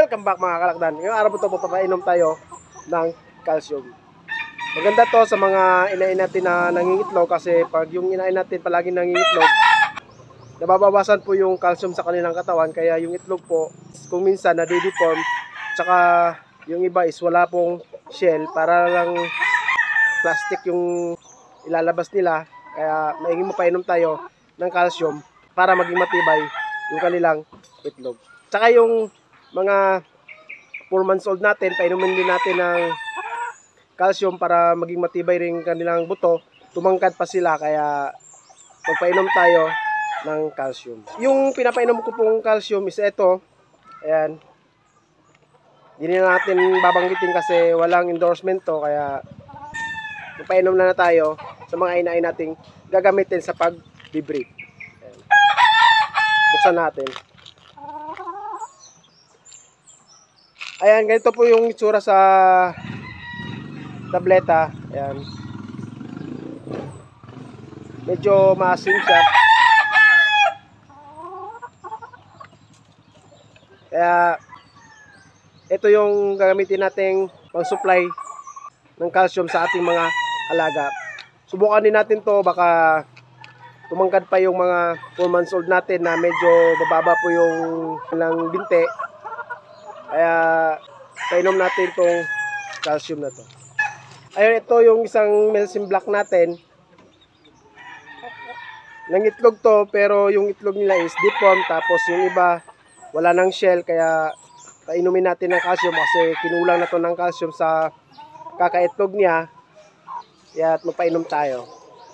Welcome back mga kalakdan. Ngayong araw po ito, papainom tayo ng calcium. Maganda to sa mga inain natin na nangingitlog kasi pag yung inain natin palagi nangingitlog, nababawasan po yung calcium sa kanilang katawan. Kaya yung itlog po, kung minsan nadideform, tsaka yung iba is wala pong shell, para lang plastic yung ilalabas nila. Kaya maiging mapainom tayo ng calcium para maging matibay yung kanilang itlog. Tsaka yung mga 4 months old natin, painumin din natin ng calcium para maging matibay rin kanilang buto. Tumangkad pa sila, kaya magpainom tayo ng calcium. Yung pinapainom ko pong calcium is ito. Ayan. Hindi na natin babanggitin kasi walang endorsement to, kaya magpainom na tayo sa mga inain nating gagamitin sa pag-breed. Buksan natin. Ayan, ganito po yung itsura sa tableta. Ayan. Medyo maasim siya. Kaya ito yung gagamitin nating pang-supply ng calcium sa ating mga alaga. Subukan din natin to, baka tumangkad pa yung mga 4 months old natin na medyo bababa po yung kanilang binte. Kaya painom natin itong calcium na to. Ayun, ito yung isang Melsim Black natin. Nangitlog to, pero yung itlog nila is deformed, tapos yung iba wala nang shell. Kaya painumin natin ng calcium kasi kinulang na to ng calcium sa kakaitlog niya. Kaya magpainom tayo.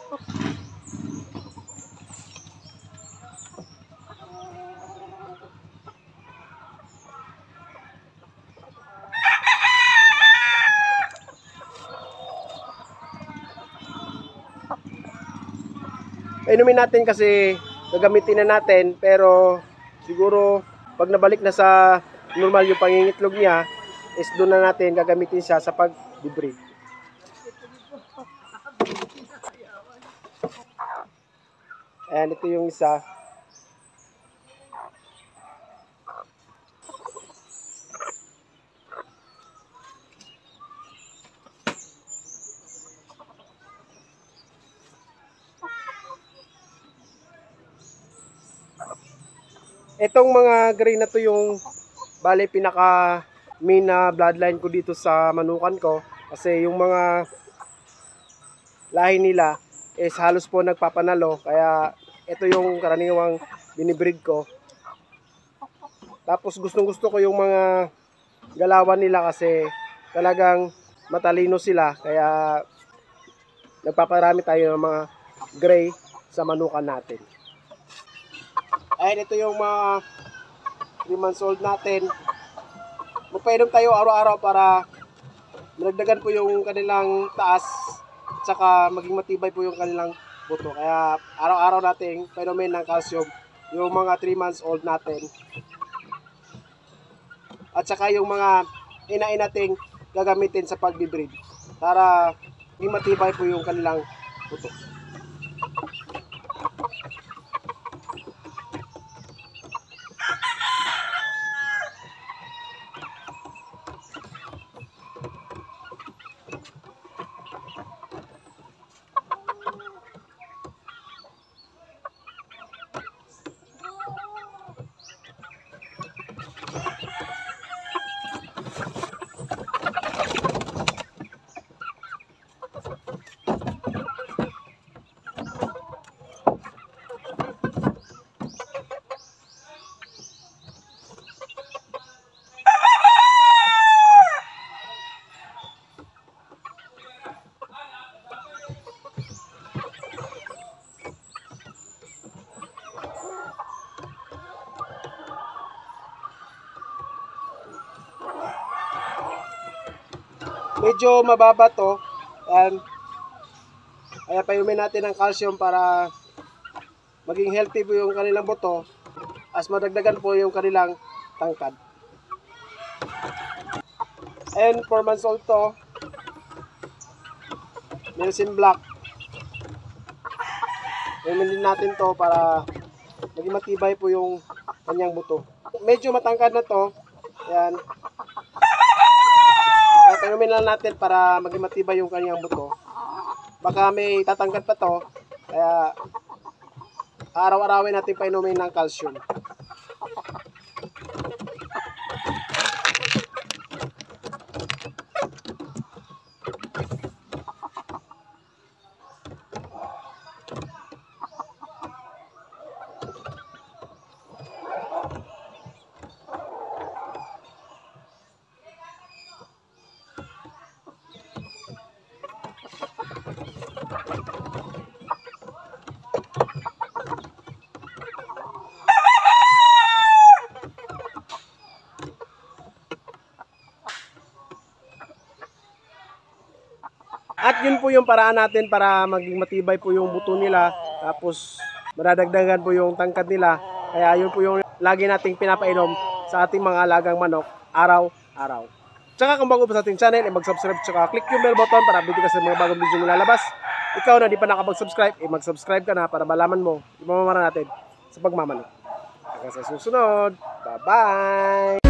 Painumin natin kasi gagamitin na natin, pero siguro pag nabalik na sa normal yung pangingitlog niya, is doon na natin gagamitin siya sa pag-breed. Ayan, ito yung isa. Itong mga gray na to yung bali pinaka main na bloodline ko dito sa manukan ko, kasi yung mga lahi nila is halos po nagpapanalo, kaya ito yung karaniwang binibreed ko. Tapos gustong gusto ko yung mga galawan nila kasi talagang matalino sila, kaya nagpaparami tayo ng mga gray sa manukan natin. Ayan, ito yung mga 3 months old natin. Magpainom tayo araw-araw para malagdagan po yung kanilang taas, tsaka maging matibay po yung kanilang buto. Kaya araw-araw natin painumin ng calcium yung mga 3 months old natin. At saka yung mga inain nating gagamitin sa pag-breed para maging matibay po yung kanilang buto. Medyo mababa to. Kaya painumin natin ng calcium para maging healthy po yung kanilang buto, as madagdagan po yung kanilang tangkad. And 4 months old to, Melsim Black. Painumin din natin to para maging matibay po yung kanyang buto. Medyo matangkad na to, Yan. Kaya painumin lang natin para maging matibay yung kanyang buto. Baka may tatanggal pa to. Kaya araw-arawin natin painumin ng calcium. At yun po yung paraan natin para maging matibay po yung buto nila. Tapos maradagdagan po yung tangkad nila. Kaya yun po yung lagi nating pinapainom sa ating mga alagang manok araw-araw. Tsaka kung bago pa sa ating channel, mag-subscribe tsaka click yung bell button para update ka sa mga bagong video nilalabas. Ikaw na di pa nakapag-subscribe, mag-subscribe ka na para malaman mo yung mamamara natin sa pagmamanok. Hanggang sa susunod. Bye-bye!